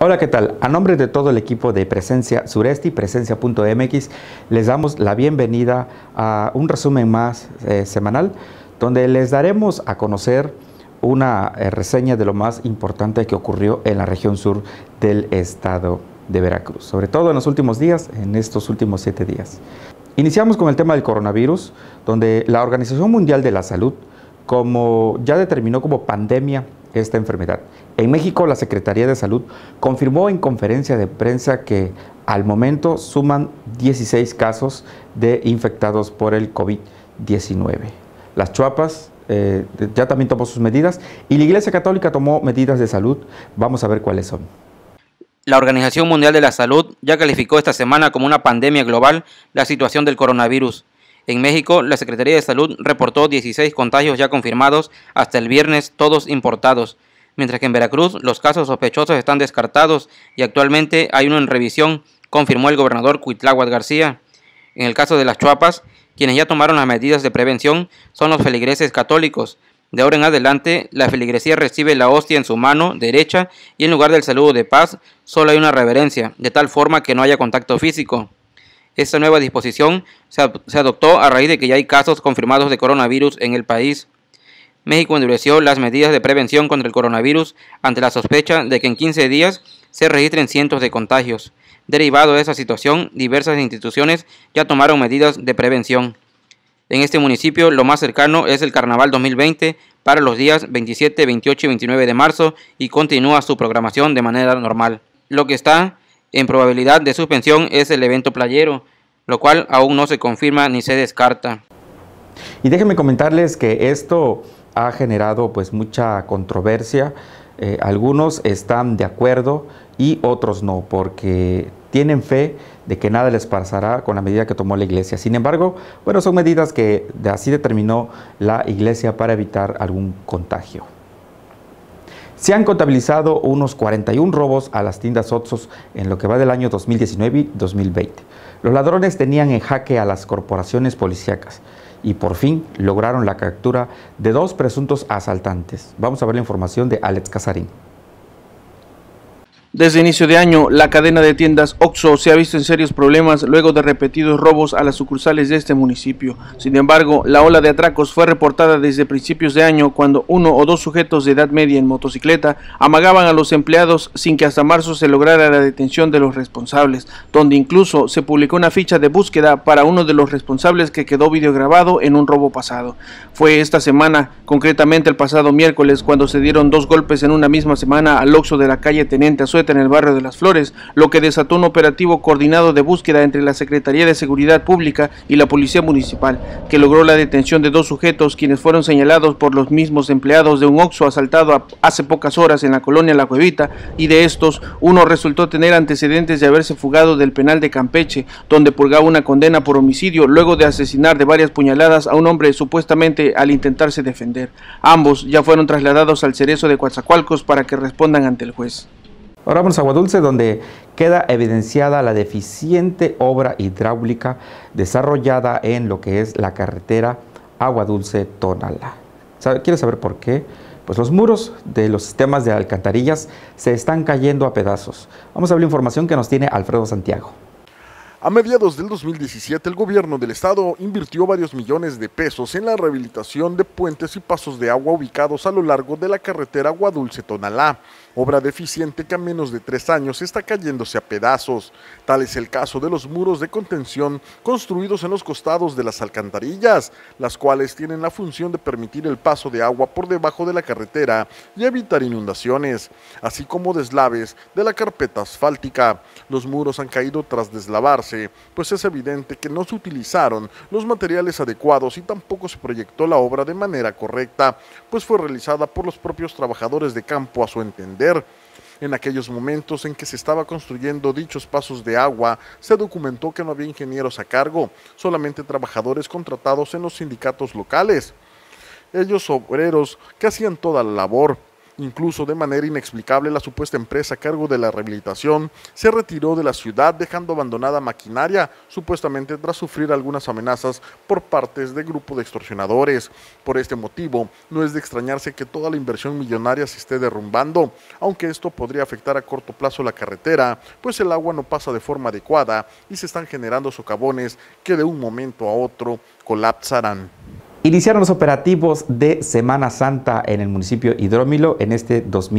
Hola, ¿qué tal? A nombre de todo el equipo de Presencia Sureste y Presencia.mx, les damos la bienvenida a un resumen más semanal, donde les daremos a conocer una reseña de lo más importante que ocurrió en la región sur del estado de Veracruz, sobre todo en los últimos días, en estos últimos 7 días. Iniciamos con el tema del coronavirus, donde la Organización Mundial de la Salud ya determinó como pandemia esta enfermedad. En México, la Secretaría de Salud confirmó en conferencia de prensa que al momento suman 16 casos de infectados por el COVID-19. Las Chuapas ya también tomó sus medidas y la Iglesia Católica tomó medidas de salud. Vamos a ver cuáles son. La Organización Mundial de la Salud ya calificó esta semana como una pandemia global la situación del coronavirus. En México, la Secretaría de Salud reportó 16 contagios ya confirmados hasta el viernes, todos importados, mientras que en Veracruz los casos sospechosos están descartados y actualmente hay uno en revisión, confirmó el gobernador Cuitláhuac García. En el caso de las Chuapas, quienes ya tomaron las medidas de prevención son los feligreses católicos. De ahora en adelante, la feligresía recibe la hostia en su mano derecha y en lugar del saludo de paz, solo hay una reverencia, de tal forma que no haya contacto físico. Esta nueva disposición se adoptó a raíz de que ya hay casos confirmados de coronavirus en el país. México endureció las medidas de prevención contra el coronavirus ante la sospecha de que en 15 días se registren cientos de contagios. Derivado de esa situación, diversas instituciones ya tomaron medidas de prevención. En este municipio, lo más cercano es el Carnaval 2020 para los días 27, 28 y 29 de marzo y continúa su programación de manera normal. Lo que está en probabilidad de suspensión es el evento playero, lo cual aún no se confirma ni se descarta. Y déjenme comentarles que esto ha generado mucha controversia. Algunos están de acuerdo y otros no, porque tienen fe de que nada les pasará con la medida que tomó la Iglesia. Sin embargo, son medidas que así determinó la Iglesia para evitar algún contagio. Se han contabilizado unos 41 robos a las tiendas Oxxos en lo que va del año 2019 y 2020. Los ladrones tenían en jaque a las corporaciones policíacas y por fin lograron la captura de 2 presuntos asaltantes. Vamos a ver la información de Alex Casarín. Desde inicio de año, la cadena de tiendas Oxxo se ha visto en serios problemas luego de repetidos robos a las sucursales de este municipio. Sin embargo, la ola de atracos fue reportada desde principios de año cuando 1 o 2 sujetos de edad media en motocicleta amagaban a los empleados sin que hasta marzo se lograra la detención de los responsables, donde incluso se publicó una ficha de búsqueda para uno de los responsables que quedó videograbado en un robo pasado. Fue esta semana, concretamente el pasado miércoles, cuando se dieron 2 golpes en una misma semana al Oxxo de la calle Teniente Azueta en el barrio de Las Flores, lo que desató un operativo coordinado de búsqueda entre la Secretaría de Seguridad Pública y la Policía Municipal, que logró la detención de 2 sujetos quienes fueron señalados por los mismos empleados de un Oxxo asaltado hace pocas horas en la colonia La Cuevita, y de estos, uno resultó tener antecedentes de haberse fugado del penal de Campeche, donde purgaba una condena por homicidio luego de asesinar de varias puñaladas a un hombre supuestamente al intentarse defender. Ambos ya fueron trasladados al Cerezo de Coatzacoalcos para que respondan ante el juez. Ahora vamos a Agua Dulce, donde queda evidenciada la deficiente obra hidráulica desarrollada en lo que es la carretera Agua Dulce-Tonalá. ¿Quieres saber por qué? Pues los muros de los sistemas de alcantarillas se están cayendo a pedazos. Vamos a ver la información que nos tiene Alfredo Santiago. A mediados del 2017, el gobierno del estado invirtió varios millones de pesos en la rehabilitación de puentes y pasos de agua ubicados a lo largo de la carretera Agua Dulce-Tonalá, obra deficiente que a menos de 3 años está cayéndose a pedazos. Tal es el caso de los muros de contención construidos en los costados de las alcantarillas, las cuales tienen la función de permitir el paso de agua por debajo de la carretera y evitar inundaciones, así como deslaves de la carpeta asfáltica. Los muros han caído tras deslavarse, pues es evidente que no se utilizaron los materiales adecuados y tampoco se proyectó la obra de manera correcta, pues fue realizada por los propios trabajadores de campo a su entender. En aquellos momentos en que se estaba construyendo dichos pasos de agua, se documentó que no había ingenieros a cargo, solamente trabajadores contratados en los sindicatos locales. Ellos obreros que hacían toda la labor. Incluso de manera inexplicable, la supuesta empresa a cargo de la rehabilitación se retiró de la ciudad, dejando abandonada maquinaria, supuestamente tras sufrir algunas amenazas por partes de grupo de extorsionadores. Por este motivo, no es de extrañarse que toda la inversión millonaria se esté derrumbando, aunque esto podría afectar a corto plazo la carretera, pues el agua no pasa de forma adecuada y se están generando socavones que de un momento a otro colapsarán. Iniciaron los operativos de Semana Santa en el municipio Hidrómilo en este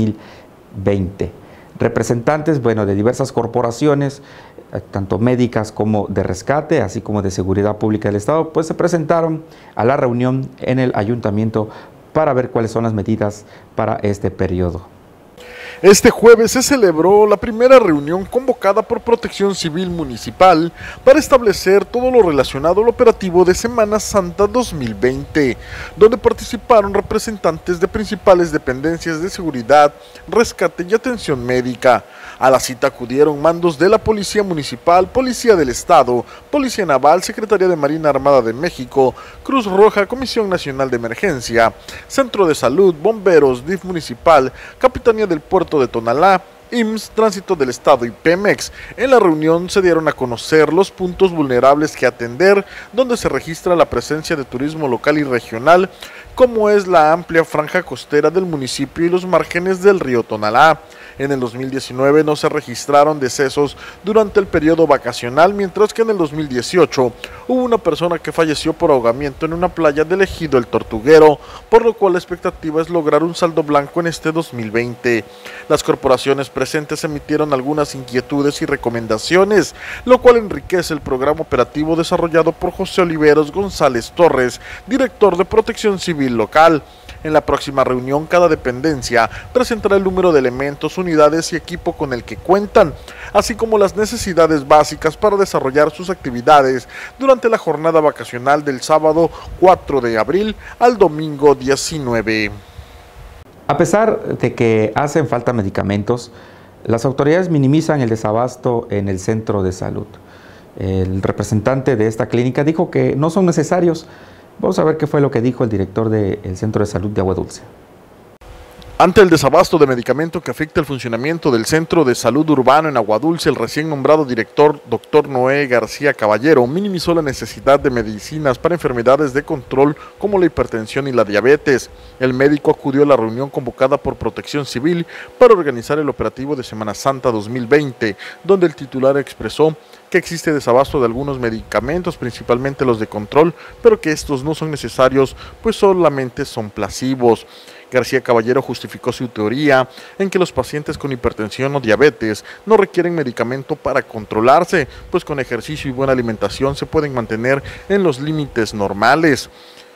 2020. Representantes, de diversas corporaciones, tanto médicas como de rescate, así como de seguridad pública del Estado, pues se presentaron a la reunión en el ayuntamiento para ver cuáles son las medidas para este periodo. Este jueves se celebró la primera reunión convocada por Protección Civil Municipal para establecer todo lo relacionado al operativo de Semana Santa 2020, donde participaron representantes de principales dependencias de seguridad, rescate y atención médica. A la cita acudieron mandos de la Policía Municipal, Policía del Estado, Policía Naval, Secretaría de Marina Armada de México, Cruz Roja, Comisión Nacional de Emergencia, Centro de Salud, Bomberos, DIF Municipal, Capitanía del Puerto de Tonalá, IMSS, Tránsito del Estado y Pemex. En la reunión se dieron a conocer los puntos vulnerables que atender, donde se registra la presencia de turismo local y regional, como es la amplia franja costera del municipio y los márgenes del río Tonalá. En el 2019 no se registraron decesos durante el periodo vacacional, mientras que en el 2018 hubo una persona que falleció por ahogamiento en una playa del ejido El Tortuguero, por lo cual la expectativa es lograr un saldo blanco en este 2020. Las corporaciones presentes emitieron algunas inquietudes y recomendaciones, lo cual enriquece el programa operativo desarrollado por José Oliveros González Torres, director de Protección Civil local. En la próxima reunión, cada dependencia presentará el número de elementos, unidades y equipo con el que cuentan, así como las necesidades básicas para desarrollar sus actividades durante la jornada vacacional del sábado 4 de abril al domingo 19. A pesar de que hacen falta medicamentos, las autoridades minimizan el desabasto en el centro de salud. El representante de esta clínica dijo que no son necesarios. Vamos a ver qué fue lo que dijo el director del Centro de Salud de Agua Dulce. Ante el desabasto de medicamento que afecta el funcionamiento del Centro de Salud Urbano en Agua Dulce, el recién nombrado director, Dr. Noé García Caballero, minimizó la necesidad de medicinas para enfermedades de control como la hipertensión y la diabetes. El médico acudió a la reunión convocada por Protección Civil para organizar el operativo de Semana Santa 2020, donde el titular expresó que existe desabasto de algunos medicamentos, principalmente los de control, pero que estos no son necesarios, pues solamente son placebos. García Caballero justificó su teoría en que los pacientes con hipertensión o diabetes no requieren medicamento para controlarse, pues con ejercicio y buena alimentación se pueden mantener en los límites normales.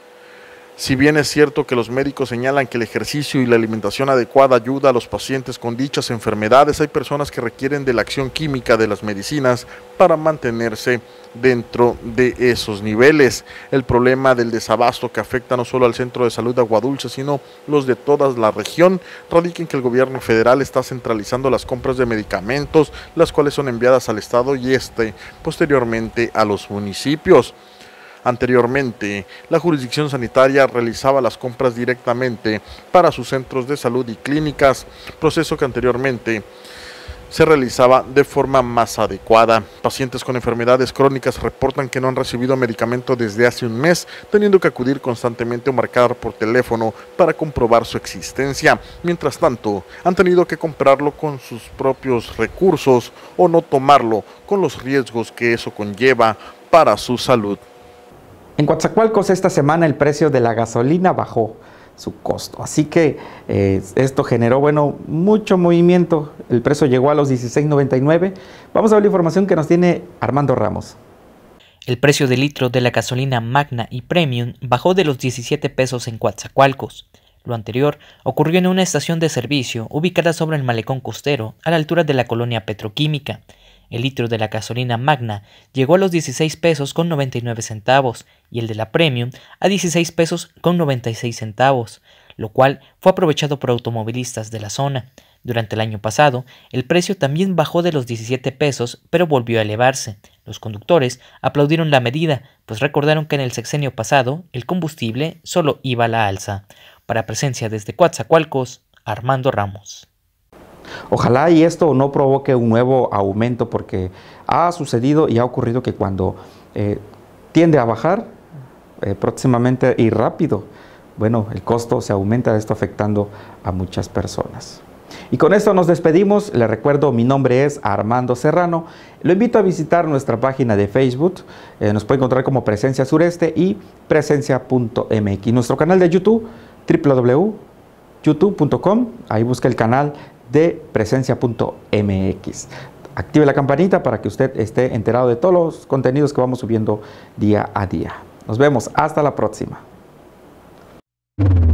Si bien es cierto que los médicos señalan que el ejercicio y la alimentación adecuada ayuda a los pacientes con dichas enfermedades, hay personas que requieren de la acción química de las medicinas para mantenerse dentro de esos niveles. El problema del desabasto que afecta no solo al Centro de Salud de Agua Dulce, sino los de toda la región, radica en que el gobierno federal está centralizando las compras de medicamentos, las cuales son enviadas al Estado y posteriormente a los municipios. Anteriormente, la jurisdicción sanitaria realizaba las compras directamente para sus centros de salud y clínicas, proceso que anteriormente se realizaba de forma más adecuada. Pacientes con enfermedades crónicas reportan que no han recibido medicamento desde hace un mes, teniendo que acudir constantemente o marcar por teléfono para comprobar su existencia. Mientras tanto, han tenido que comprarlo con sus propios recursos o no tomarlo con los riesgos que eso conlleva para su salud. En Coatzacoalcos esta semana el precio de la gasolina bajó su costo, así que esto generó mucho movimiento. El precio llegó a los 16.99. Vamos a ver la información que nos tiene Armando Ramos. El precio del litro de la gasolina Magna y Premium bajó de los 17 pesos en Coatzacoalcos. Lo anterior ocurrió en una estación de servicio ubicada sobre el malecón costero, a la altura de la colonia petroquímica. El litro de la gasolina Magna llegó a los 16 pesos con 99 centavos y el de la Premium a 16 pesos con 96 centavos, lo cual fue aprovechado por automovilistas de la zona. Durante el año pasado, el precio también bajó de los 17 pesos, pero volvió a elevarse. Los conductores aplaudieron la medida, pues recordaron que en el sexenio pasado el combustible solo iba a la alza. Para Presencia desde Coatzacoalcos, Armando Ramos. Ojalá y esto no provoque un nuevo aumento, porque ha sucedido y ha ocurrido que cuando tiende a bajar próximamente y rápido, bueno, el costo se aumenta, esto afectando a muchas personas. Y con esto nos despedimos. Les recuerdo, mi nombre es Armando Serrano. Lo invito a visitar nuestra página de Facebook. Nos puede encontrar como Presencia Sureste y presencia.mx. Nuestro canal de YouTube, www.youtube.com. Ahí busca el canal de presencia.mx. Active la campanita para que usted esté enterado de todos los contenidos que vamos subiendo día a día. Nos vemos. Hasta la próxima.